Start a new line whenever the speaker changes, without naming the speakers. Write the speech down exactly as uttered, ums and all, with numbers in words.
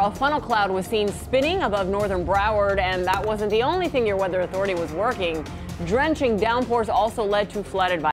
A funnel cloud was seen spinning above northern Broward, and that wasn't the only thing your weather authority was working. Drenching downpours also led to flood advisories.